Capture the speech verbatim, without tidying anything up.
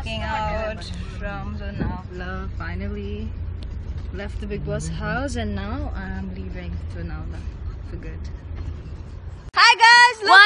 checking out from so now love finally left the Bigg Boss house and now I'm leaving to Naula for good. Hi guys, look